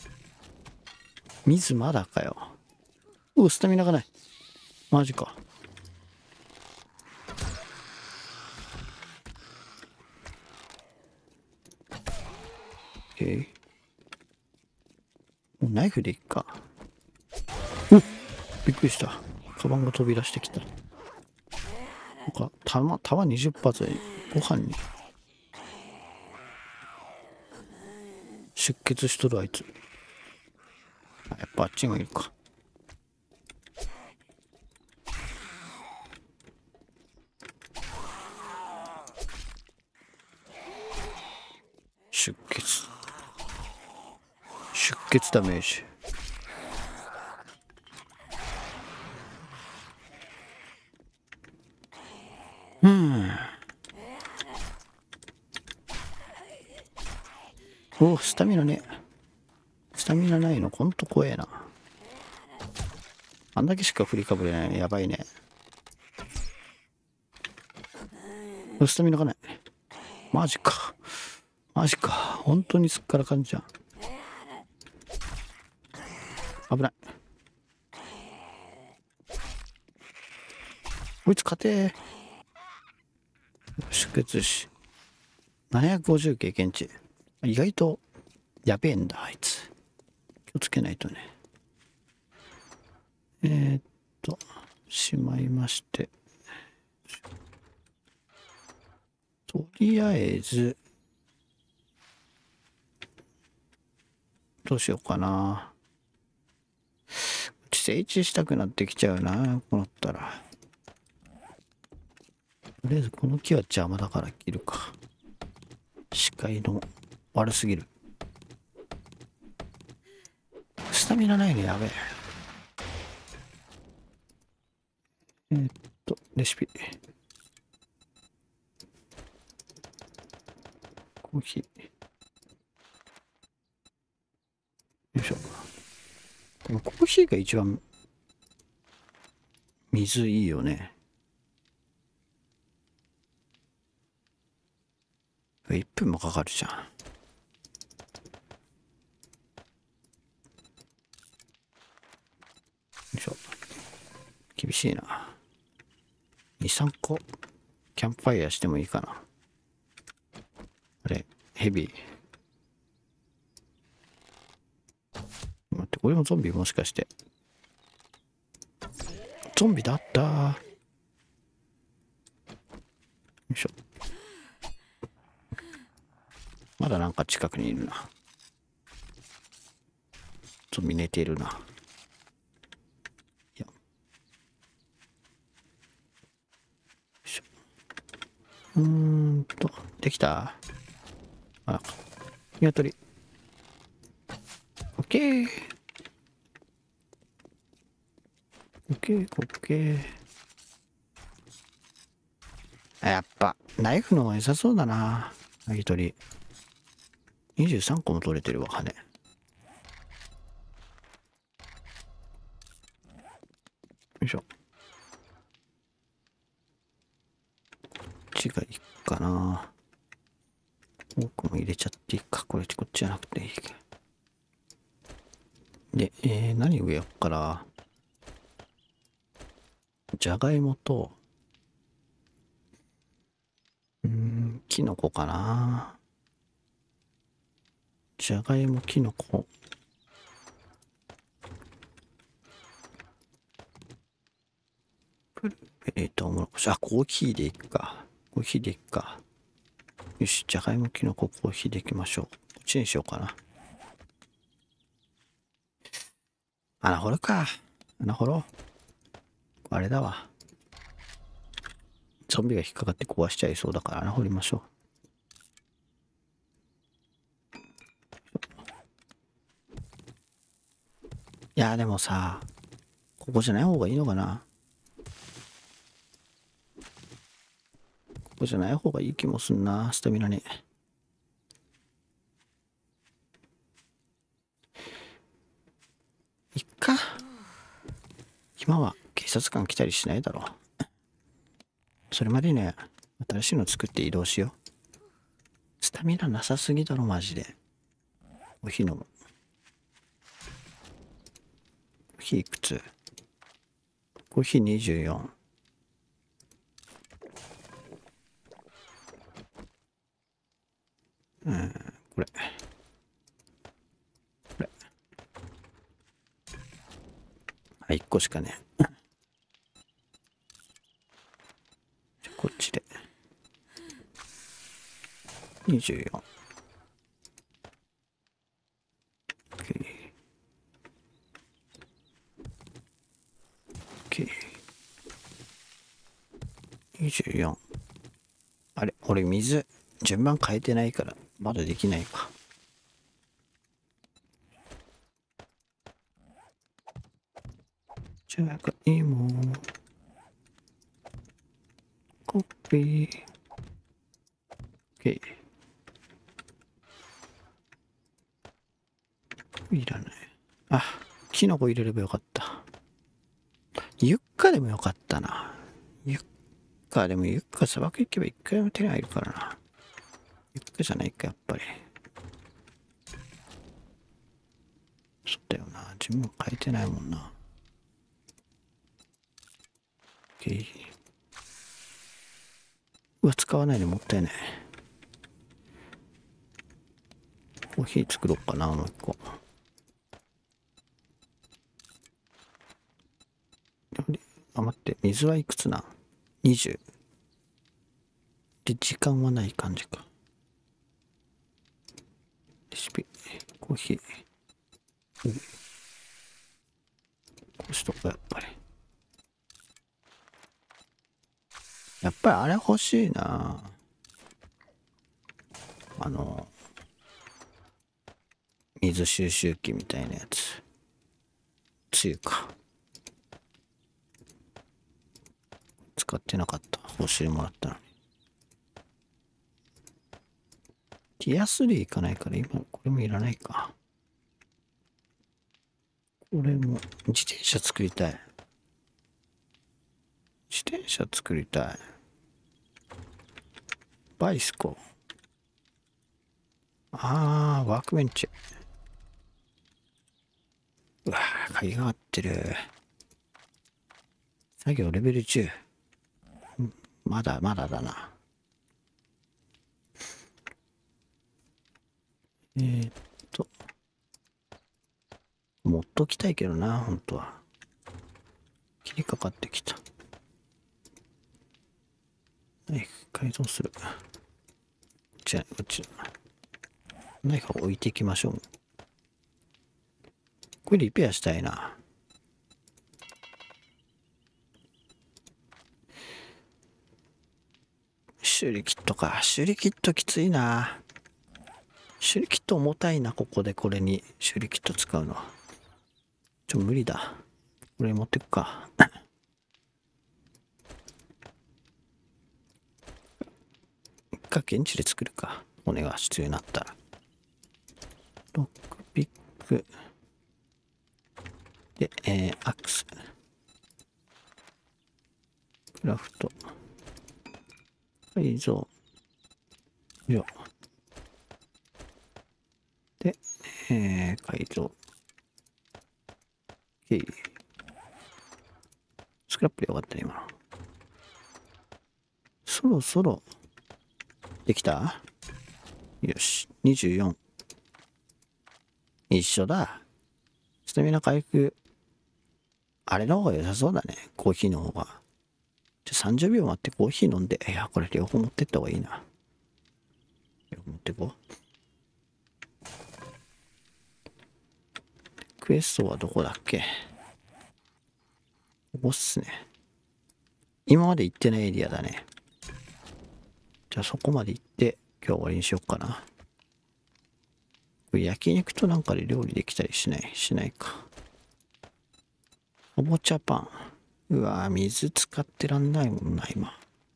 水まだかよ。う、スタミナがない。マジか。えー、もうナイフでいっか。おっ、びっくりした。カバンが飛び出してきた。なんか、弾、弾にじゅっ発でご飯に。出血しとるあいつ。あ、やっぱあっちがいるか。出血。出血ダメージ。うん。お、スタミナね。スタミナないのほんと怖えな。あんだけしか振りかぶれないのやばいね。スタミナがない。マジか。マジか。本当にすっからかんじゃん。危ない。こいつ勝てー。出血し。ななひゃくごじゅう経験値。意外とやべえんだ、あいつ。気をつけないとね。えー、っと、しまいまして。とりあえず、どうしようかな。整地したくなってきちゃうな、こうなったら。とりあえずこの木は邪魔だから切るか。視界の悪すぎる。スタミナないね、やべえ。えー、っと、レシピ。コーヒー。 でもコーヒーが一番水いいよね。いっぷんもかかるじゃん。よいしょ。厳しいな。に、さんこキャンプファイヤーしてもいいかな。あれ、ヘビー。待って、これもゾンビもしかして。ゾンビだったー。よいしょ。まだなんか近くにいるな。ゾンビ寝てるな。いや。よいしょ。うーんと、できた。あ、鶏。オッケー。オッケー、オッケー。やっぱ、ナイフの方が良さそうだな。ナギ取り。にじゅうさんこも取れてるわ、羽。よいしょ。こっちがいいかな。奥も入れちゃっていいか。これ、こっちじゃなくていいか。で、えー、何植えよっかな。じゃがいもと、うーん、きのこかな。じゃがいも、きのこ。ブルーベリーとうもろこし。あ、コーヒーでいくか。コーヒーでいくか。よし、じゃがいも、きのこ、コーヒーでいきましょう。こっちにしようかな。穴掘るか。穴掘ろう。あれだわ。ゾンビが引っかかって壊しちゃいそうだから穴掘りましょう。いや、でもさ、ここじゃない方がいいのかな。ここじゃない方がいい気もすんな、スタミナに。いっか。今は警察官来たりしないだろう。それまでね、新しいの作って移動しよう。スタミナなさすぎだろ、マジで。コーヒー飲む。コーヒーいくつ？コーヒーにじゅうよん。うん、これ。これ。あ、いっこしかね。じゃこっちで。にじゅうよん。OK。OK。にじゅうよん。あれ、俺水、順番変えてないから、まだできないか。じゃがいも。コピー。OK。いらない。あ、キノコ入れればよかった。ユッカでもよかったな。ユッカでもユッカ砂漠行けば一回も手に入るからな。ユッカじゃないか、やっぱり。そうだよな。自分も変えてないもんな。OK。うわ、使わないでもったいない。コーヒー作ろうかな、もう一個。あ、待って、水はいくつな ?にじゅう。で、時間はない感じか。レシピ、コーヒー。こうしとこう、やっぱり。やっぱりあれ欲しいな。あの、水収集機みたいなやつ。つゆか。使ってなかった。報酬もらったのに。ティアスリーいかないから今これもいらないか。 俺も自転車作りたい。自転車作りたい。バイスコ。あー、ワークベンチ。うわー、鍵が合ってる。作業レベルじゅう。まだまだだな。えー、っと。持っときたいけどな、本当は。切りかかってきた。ナイフ改造する。こっちこっち。ナイフを置いていきましょう。これリペアしたいな。修理キットか。修理キットきついな。修理キット重たいな、ここでこれに修理キット使うの。ちょ、無理だ。これ持ってくか。一回現地で作るか。骨が必要になったら。ロックピック。で、えー、アックス。クラフト。改造。よ。で、えー、改造。OK。スクラップでよかったね、今の。そろそろ、できた？よし。にじゅうよん。一緒だ。スタミナ回復。あれの方が良さそうだね。コーヒーの方が。じゃさんじゅうびょう待ってコーヒー飲んで。いや、これ両方持ってった方がいいな。両方持ってこう。クエストはどこだっけ？ここっすね。今まで行ってないエリアだね。じゃあそこまで行って、今日は終わりにしよっかな。これ焼肉となんかで料理できたりしないしないか。かぼちゃパン。うわぁ、水使ってらんないもんな、今。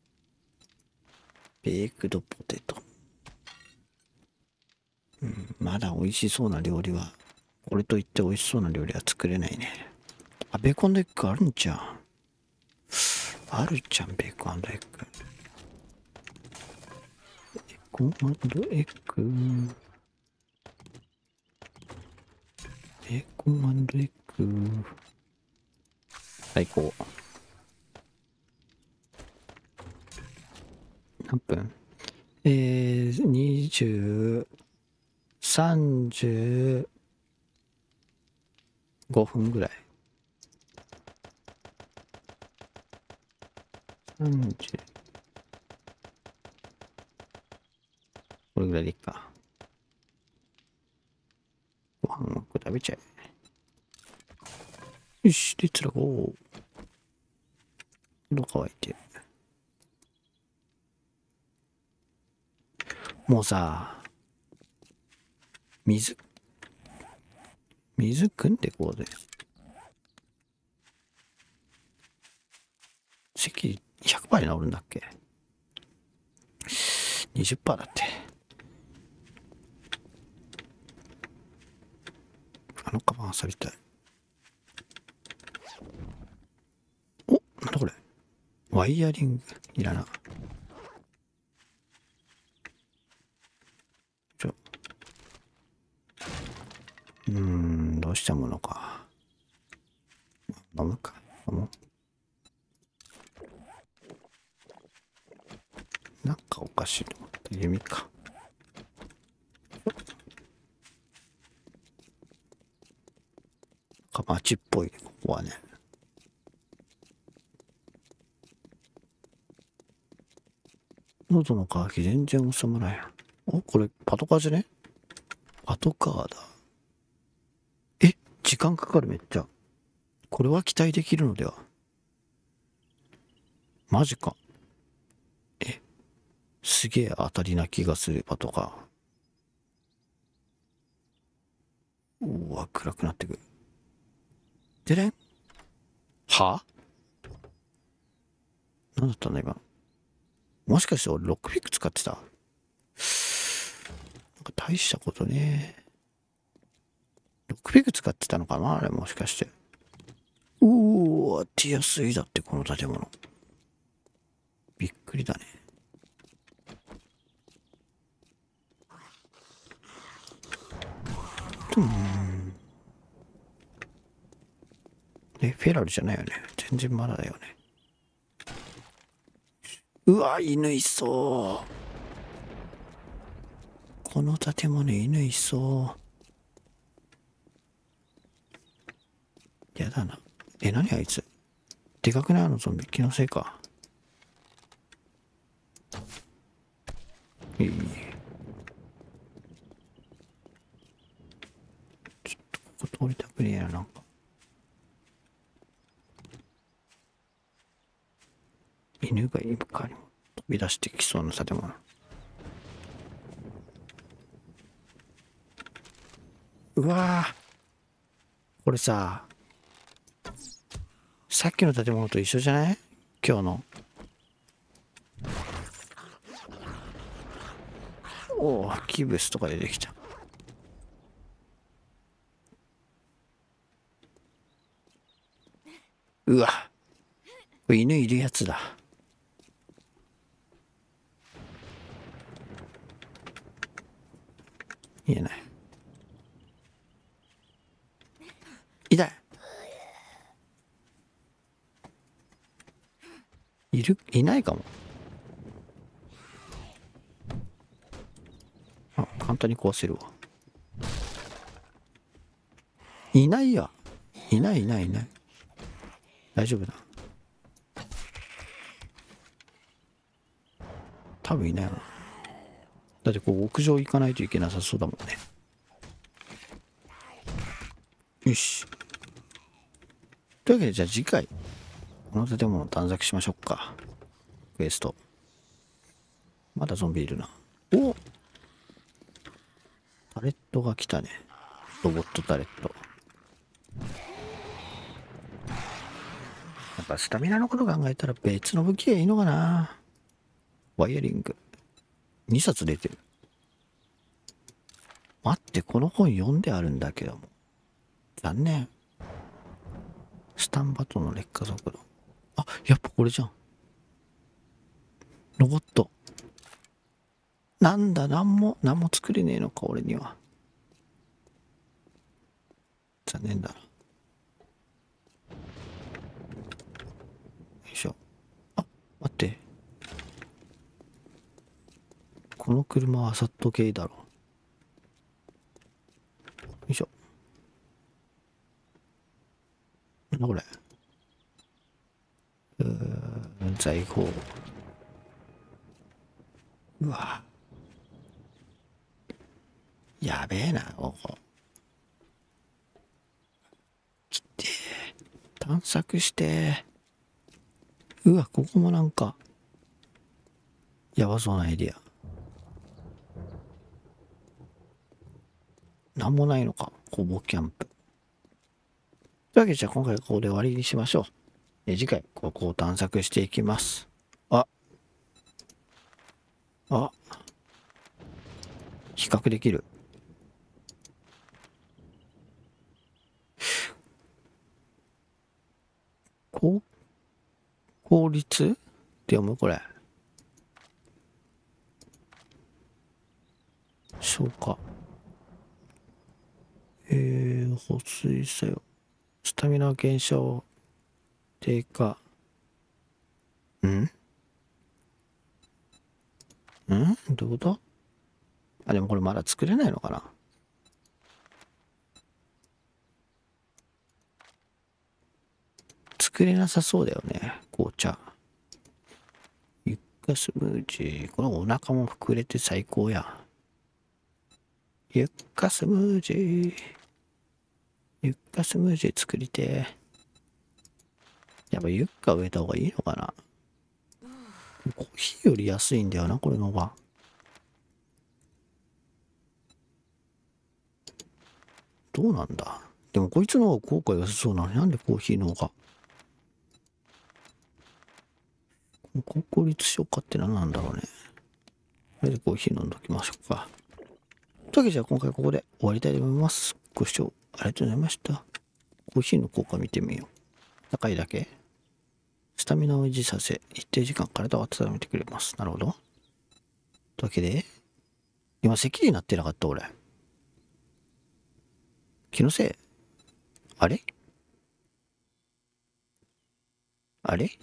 ベークドポテト。うん、まだ美味しそうな料理は、これといって美味しそうな料理は作れないね。あ、ベーコンエッグあるんじゃん。あるじゃん、ベーコンエッグ。ベーコンエッグ。ベーコンエッグ。最高。何分？えー、にじゅう、さんじゅうごふんぐらい。さんじゅう、これぐらいでいいか。ご飯を食べちゃえ。よし、レッツラゴー。喉乾いてる。もうさ、水、水汲んでこうぜ。咳 ひゃくパーセント で治るんだっけ？ にじゅっパーセント だって。あのカバン漁りたい。お、なんだこれ。ワイヤリングいらな。ちょ。うーん、どうしたものか。飲むか。飲もう。なんかおかしいと思った。弓か。なんか街っぽいね、ここはね。喉の渇き全然収まらへん。お、これパトカーじゃね？パトカーだ。え、時間かかるめっちゃ。これは期待できるのでは？マジか。え、すげえ当たりな気がするパトカー。うわ、暗くなってく。でれん？は？なんだったんだ今。もしかして俺ロックピック使ってた？なんか大したことね。ロロックピック使ってたのかなあれ、もしかして。うおー、手安いだって、この建物。びっくりだね。うん。え、フェラルじゃないよね。全然まだだよね。うわ、犬いそう。この建物犬いそう。やだな。え、何あいつ。でかくないあのゾンビ。気のせいか。いい。ちょっとここ通りたくねえな、なんか。犬がいかにも飛び出してきそうな建物。うわぁ。これさ、さっきの建物と一緒じゃない？今日の。おお、キーブスとか出てきた。うわ。これ犬いるやつだ。見えない。痛い。いる、いないかも。あ、簡単に壊せるわ。いないや。いないいないいない。大丈夫だ。多分いないわ。だってこう屋上行かないといけなさそうだもんね。よし。というわけでじゃあ次回、この建物を探索しましょうか。クエスト。まだゾンビいるな。おタレットが来たね。ロボットタレット。やっぱスタミナのこと考えたら別の武器がいいのかな。ワイヤリング。にさつ出てる。待って、この本読んであるんだけども。残念。スタンバトの劣化速度。あ、やっぱこれじゃん。ロボット。なんだ、なんも、なんも作れねえのか、俺には。残念だな。よいしょ。あ、待って。この車はあさっとけいだろ。よいしょ。なんだこれ。うーん、財宝。うわ。やべえな、ここ。来て。探索して。うわ、ここもなんか、やばそうなエリア。なんもないのか、ほぼキャンプ。というわけで、じゃあ今回はここで終わりにしましょう。え次回、ここを探索していきます。あ。あ。比較できる。こう、効率って読むこれ。消化。えー、保水作用。スタミナ減少。低下。んんどういうこと？あ、でもこれまだ作れないのかな？作れなさそうだよね、紅茶。ゆっかスムージー。このお腹も膨れて最高や。ゆっかスムージー。ゆっかスムージー作りてー。やっぱゆっか植えた方がいいのかな？コーヒーより安いんだよな、これの方が。どうなんだ？でもこいつの方が効果良さそうなのになんでコーヒーの方が。高効率消化って何なんだろうね。これでコーヒー飲んどきましょうか。というわけでじゃあ今回ここで終わりたいと思います。ご視聴ありがとうございました。コーヒーの効果見てみよう。高いだけ。スタミナを維持させ、一定時間体を温めてくれます。なるほど。というわけで、今、咳になってなかった、俺。気のせい。あれあれ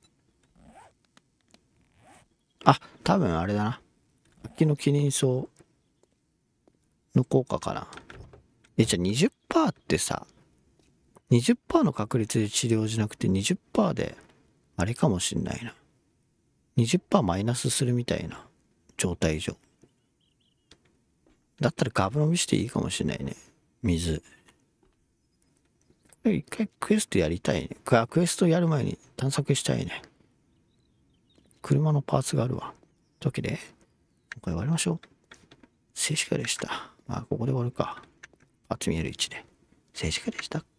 あ、多分あれだな。秋のキリンソウの効果かな。え、じゃあ にじゅっパーセント ってさ、にじゅっパーセント の確率で治療じゃなくて にじゅっパーセント で、あれかもしんないな。にじゅっパーセント マイナスするみたいな状態上。だったらガブ飲みしていいかもしんないね。水。一回クエストやりたいね。クエストやる前に探索したいね。車のパーツがあるわ。というわけで、今回終わりましょう。静止画でした。まあ、ここで終わるか。パーツ見える位置で。静止画でした。